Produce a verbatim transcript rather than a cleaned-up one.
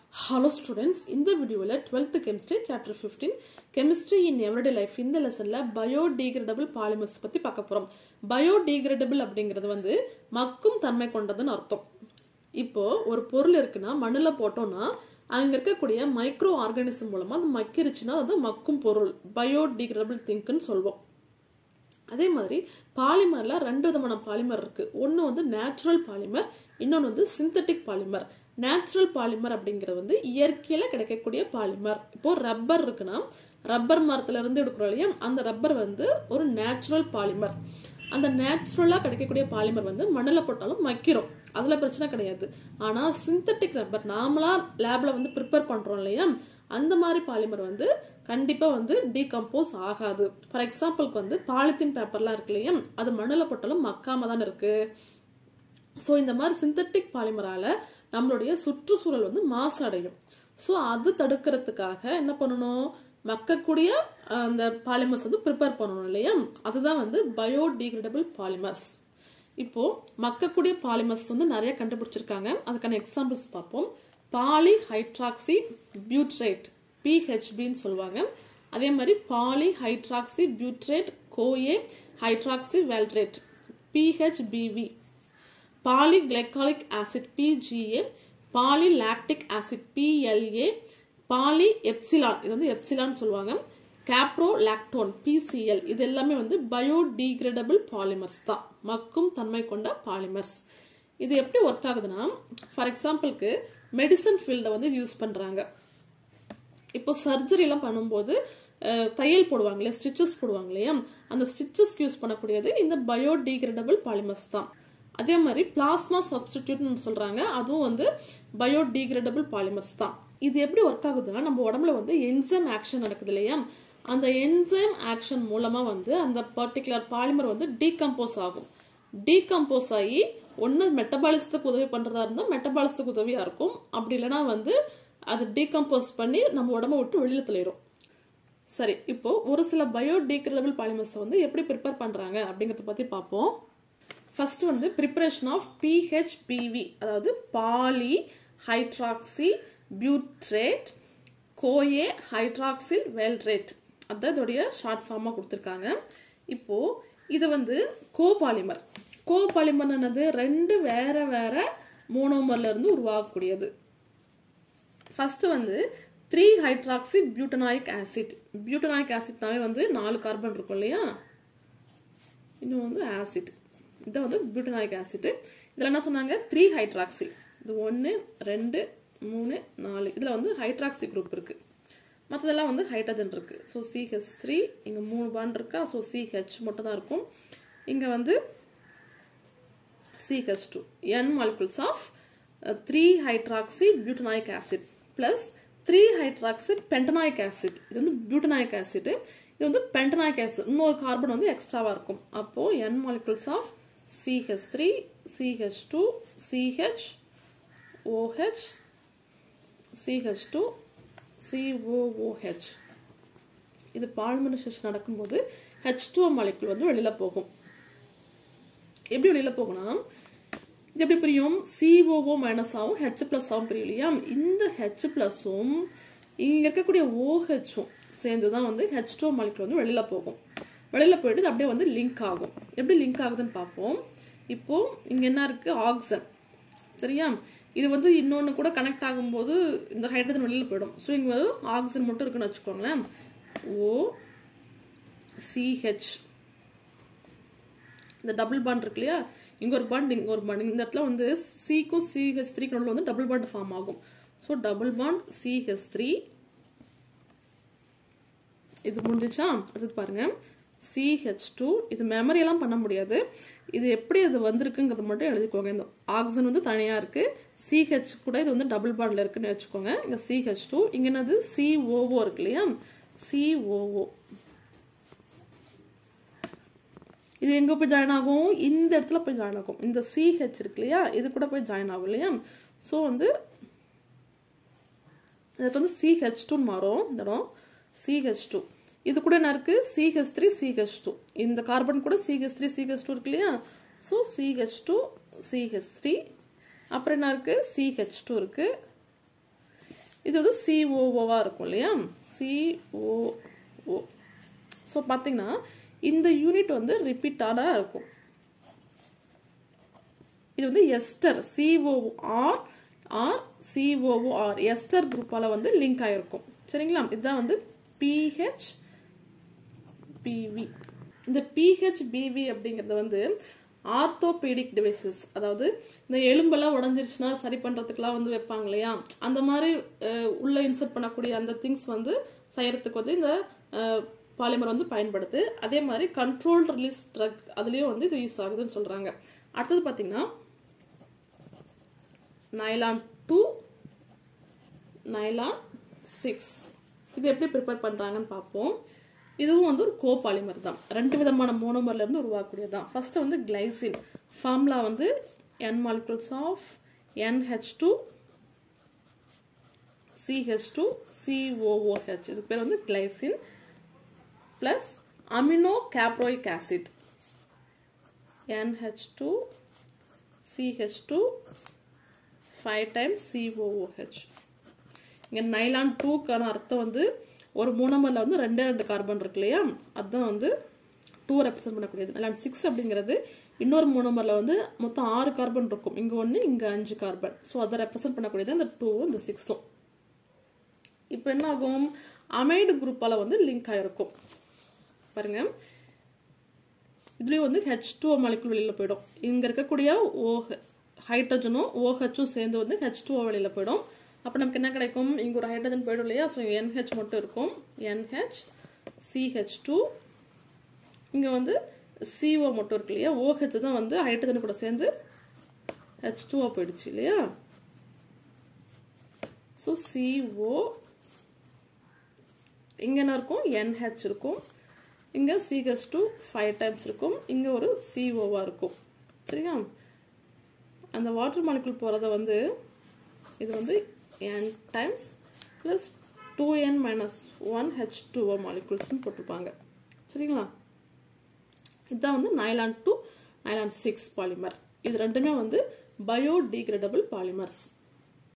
Hello students, in the video twelfth chemistry chapter fifteen chemistry in everyday life இந்த லெசன்ல biodegradable polymers பத்தி பார்க்க போறோம். biodegradable அப்படிங்கிறது வந்து மக்கும் தன்மை கொண்டதுன்னு அர்த்தம். இப்போ ஒரு பொருள் இருக்குன்னா மண்ணுல போட்டோம்னா அங்க இருக்கக்கூடிய மைக்ரோ ஆர்கானிசம் மூலமா அது மக்கிருச்சுன்னா அது மக்கும் பொருள் biodegradable thinkன்னு சொல்வோம். அதே மாதிரி பாலிமர்ல ரெண்டு விதமான பாலிமர் இருக்கு. ஒன்னு வந்து நேச்சுரல் பாலிமர், இன்னொன்னு வந்து சிந்தட்டிக் பாலிமர். நேச்சுரல் பாலிமர் அப்படிங்கிறது வந்து இயற்கையில கிடைக்கக்கூடிய பாலிமர். இப்போ ரப்பர் இருக்குன்னா ரப்பர் மரத்துல இருந்து எடுக்கிறோம் இல்லையா, அந்த ரப்பர் வந்து ஒரு நேச்சுரல் பாலிமர். அந்த நேச்சுரலா கிடைக்கக்கூடிய பாலிமர் வந்து மண்ணில் போட்டாலும் மக்கிரும், அதுல பிரச்சனை கிடையாது. ஆனா சிந்தட்டிக் ரப்பர் நாமளா லேப்ல வந்து ப்ரிப்பேர் பண்றோம் இல்லையா, அந்த மாதிரி பாலிமர் வந்து கண்டிப்பா வந்து டீகம்போஸ் ஆகாது. ஃபார் எக்ஸாம்பிளுக்கு வந்து பாலித்தீன் பேப்பர்லாம் இருக்கு இல்லையா, அது மண்ணில் போட்டாலும் மக்காம தான் இருக்கு. ஸோ இந்த மாதிரி சிந்தட்டிக் பாலிமரால நம்மளுடைய சுற்றுச்சூழல் வந்து மாசு அடையும். ஸோ அது தடுக்கிறதுக்காக என்ன பண்ணணும், மக்கக்கூடிய அந்த பாலிமர்ஸ் வந்து ப்ரிப்பேர் பண்ணணும் இல்லையா, அதுதான் வந்து பயோடிகிரேடபிள் பாலிமர்ஸ். இப்போ மக்கக்கூடிய பாலிமர்ஸ் வந்து நிறைய கண்டுபிடிச்சிருக்காங்க. அதுக்கான எக்ஸாம்பிள்ஸ் பார்ப்போம். Poly hydroxy butyrate P H B ன்னு சொல்லுவாங்க. அதே மாதிரி poly hydroxy butyrate co hydroxy valerate P H B V, polyglycolic acid P G A, polylactic acid P L A, poly epsilon இது வந்து எப்சிலான் சொல்லுவாங்க, caprolactone P C L. இது எல்லாமே வந்து biodegradable polymers தான், மக்கும் தன்மை கொண்ட பாலிமர்ஸ். இது எப்படி ஒர்க் ஆகுதுன்னா, ஃபார் எக்ஸாம்பிளுக்கு மெடிசன் ஃபீல்ட வந்து யூஸ் பண்றாங்க. இப்போ சர்ஜரி எல்லாம் பண்ணும்போது தையல் போடுவாங்க இல்லையா, ஸ்டிச்சஸ் போடுவாங்க இல்லையா, அந்த ஸ்டிச்சஸ் யூஸ் பண்ணக்கூடியது இந்த biodegradable polymers தான். அதே மாதிரி பிளாஸ்மா சப்ஸ்டிடியூட்னு சொல்றாங்க, அதுவும் வந்து biodegradable polymers தான். இது எப்படி ஒர்க் ஆகுதுன்னா, நம்ம உடம்புல வந்து என்சைம் ஆக்ஷன் நடக்குது இல்லையா, அந்த என்சைம் ஆக்ஷன் மூலமா வந்து அந்த பர்டிகுலர் பாலிமர் வந்து டீகம்போஸ் ஆகும். டீகம்போஸ் ஆகி ஒன்னு மெட்டபாலிசத்துக்கு உதவி பண்றதா இருந்தா மெட்டபாலிசத்துக்கு உதவியா இருக்கும், அப்படி இல்லைன்னா வந்து அது டீகம்போஸ் பண்ணி நம்ம உடம்ப விட்டு வெளியில தள்ளிடும். சரி, இப்போ ஒரு சில biodegradable polymers வந்து எப்படி ப்ரிப்பேர் பண்றாங்க அப்படிங்கறத பத்தி பார்ப்போம். ஃபர்ஸ்ட் வந்து preparation of P H B V, அதாவது poly hydroxy butyrate co hydroxyl valerate, அதான் இதோடைய ஷார்ட் ஃபார்மா கொடுத்துருக்காங்க. இப்போ இது வந்து கோபாலிமர். கோபாலிமர் என்னது, ரெண்டு வேற வேற மோனோமர்ல இருந்து உருவாகக்கூடியது. ஃபர்ஸ்ட் வந்து three hydroxy butanoic acid. Butanoic ஆசிட்னாவே வந்து நாலு கார்பன் இருக்கும் இல்லையா, இன்னும் வந்து ஆசிட், இது வந்து பியூட்டனாயிக் ஆசிட். இதுல என்ன சொன்னாங்க, த்ரீ ஹைட்ராக்சி. இது ஒன்னு ரெண்டு மூணு நாலு, இதுல வந்து ஹைட்ராக்சி குரூப் இருக்கு, மற்றதெல்லாம் வந்து ஹைட்ரஜன் இருக்கு. ஸோ C H த்ரீ, இங்க மூணு பாண்ட் இருக்கா, ஸோ C H மட்டும் தான் இருக்கும். இங்க வந்து C H two, N molecules of three hydroxy butanoic acid plus three hydroxy pentanoic acid. இது வந்து பியூட்டனாயிக் ஆசிட், இது வந்து பென்டனாயிக் ஆசிட், இன்னொரு கார்பன் வந்து எக்ஸ்ட்ராவா இருக்கும். அப்போ N molecules of C H three, C H two, C H, OH, C H two, C O O H. இது பாலிமரைசேஷன் நடக்கும்போது H two O molecule வந்து வெளியில போகும். எப்படி வெளியில போகும்னா, இது எப்படி பிரியும், C O O மைனஸ் ஆகும், H பிளஸ் ஆகும் பிரியும் இல்லையா. இந்த H பிளஸும் இங்க இருக்கக்கூடிய OH சேர்ந்துதான் வந்து H two O molecule வந்து வெளியில போகும். வெளியில போயிட்டு அப்படியே வந்து லிங்க் ஆகும். எப்படி லிங்க் ஆகுதுன்னு பார்ப்போம். இப்போ இங்க என்ன இருக்கு, ஆக்சிஜன், சரியா. இது வந்து இன்னொன்னு கூட கனெக்ட் ஆகும்போது இந்த ஹைட்ரஜன் வெளியில போயிடும். ஸோ இங்க வந்து ஆக்சிஜன் மட்டும் இருக்குன்னு வச்சுக்கோங்களேன். O C H, இந்த டபுள் பாண்ட் இருக்கு இல்லையா, இங்க ஒரு பாண்ட் இங்க ஒரு பாண்ட், இந்த இடத்துல வந்து சிக்கும் C H த்ரீ நடுவுல வந்து டபுள் பாண்ட் ஃபார்ம் ஆகும். So double bond C H three, இது முடிஞ்சிச்சா. அடுத்து பாருங்க C H டூ, இது மெமரி எல்லாம் பண்ண முடியாது, இது எப்படி அது வந்திருக்குங்கிறது மட்டும் எழுதிக்கோங்க. இந்த ஆக்சிஜன் வந்து தனியா இருக்கு, C H கூட இது வந்து டபுள் பாண்ட்ல இருக்குன்னு வச்சுக்கோங்க. இங்க C H டூ, இங்க என்னது C O O இருக்கு இல்லையா, C O O. இது எங்க போய் ஜாயின் ஆகும், இந்த இடத்துல போய் ஜாயின் ஆகும். இந்த C H இருக்கு இல்லையா, இது கூட போய் ஜாயின் ஆகும் இல்லையா. ஸோ வந்து இதுக்கு வந்து C H டூ மாறும், இந்த இடம் C H டூ. இது கூட என்ன இருக்கு, C H three C H two, இந்த கார்பன் கூட C H three C H two இருக்கு இல்லையா. So C H two C H three, அப்புறம் என்ன இருக்கு, C H டூ இருக்கு. இது வந்து C O O வா இருக்கும் இல்லையா, C O O. ஸோ பார்த்தீங்கன்னா இந்த யூனிட் வந்து ரிப்பீட்டடாக இருக்கும். இது வந்து ester C O R R C O O R ester குரூப்பால வந்து லிங்க் ஆயிருக்கும். சரிங்களா, இதுதான் வந்து P H B V. இந்த P H B V அப்படிங்கிறது வந்து ஆர்த்தோபீடிக் டிவைசஸ், அதாவது இந்த எலும்பெல்லாம் உடஞ்சிருச்சுன்னா சரி பண்றதுக்குலாம் வந்து வைப்பாங்க இல்லையா, அந்த மாதிரி உள்ள இன்சர்ட் பண்ணக்கூடிய அந்த திங்ஸ் வந்து செய்யறதுக்கு வந்து இந்த பாலிமர் வந்து பயன்படுது. அதே மாதிரி கண்ட்ரோல் ரிலீஸ் ட்ரக் அதுலயும் வந்து இது யூஸ் ஆகுதுன்னு சொல்றாங்க. அடுத்தது பாத்தீங்கன்னா நைலான் டூ, நைலான் சிக்ஸ், இது எப்படி ப்ரிப்பேர் பண்றாங்கன்னு பார்ப்போம். இதுவும் வந்து ஒரு கோபாலிமர் தான், ரெண்டு விதமான மோனோமர்ல இருந்து உருவாக்கக்கூடியது தான். ஃபர்ஸ்ட் வந்து கிளைசின் ஃபார்முலா வந்து N molecules of N H two C H two C O O H, இது பேர் வந்து glycine plus amino caproic acid N H two C H two five times C O O H. இங்க nylon டூக்கான அர்த்தம் வந்து ஒரு மோனோமர்ல வந்து ரெண்டே ரெண்டு கார்பன் இருக்கு இல்லையா, அதுதான் வந்து டூ ரெப்ரசென்ட் பண்ணக்கூடியது. நைலான் சிக்ஸ் அப்படிங்கிறது இன்னொரு மோனோமர்ல வந்து மொத்தம் ஆறு கார்பன் இருக்கும், இங்க ஒன்று இங்க அஞ்சு கார்பன். ஸோ அதை ரெப்ரசென்ட் பண்ணக்கூடியது இந்த டூவும் இந்த சிக்ஸும். இப்போ என்ன ஆகும், அமைடு குரூப்பால வந்து லிங்க் ஆயிருக்கும். பாருங்க, இதுலயும் வந்து H two O மாலிகுல் வெளியில போயிடும். இங்க இருக்கக்கூடிய O ஹைட்ரஜனும் OHும் சேர்ந்து வந்து H two O வெளியில போயிடும். அப்போ நமக்கு என்ன கிடைக்கும், இங்க ஒரு ஹைட்ரஜன் போயிடும் இல்லையா, ஸோ N H மட்டும் இருக்கும், N H C H two. இங்க வந்து C O மட்டும் இருக்கு இல்லையா, OH தான் வந்து ஹைட்ரஜன் கூட சேர்ந்து H two O போயிடுச்சு இல்லையா. ஸோ C O, இங்க என்ன இருக்கும், N H இருக்கும், இங்க C H two five times இருக்கும், இங்க ஒரு C O வா இருக்கும். சரியா, அந்த வாட்டர் மாலிகுல் போறத வந்து இது வந்து N times plus two N minus one H two O molecules போட்டுப்பாங்க. சரிங்களா, இதுதான் வந்து nylon two, nylon six polymer. இது ரெண்டுமே வந்து biodegradable polymers.